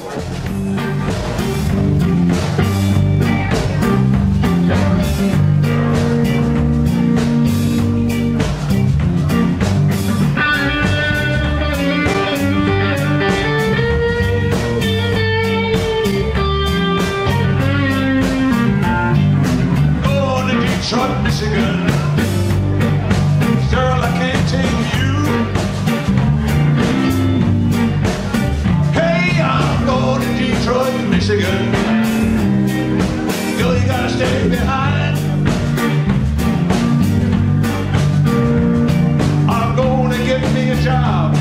Detroit, Michigan. Girl, I can't take you. Hey, I'm going to Detroit, Michigan. Girl, you gotta stay behind. I'm gonna get me a job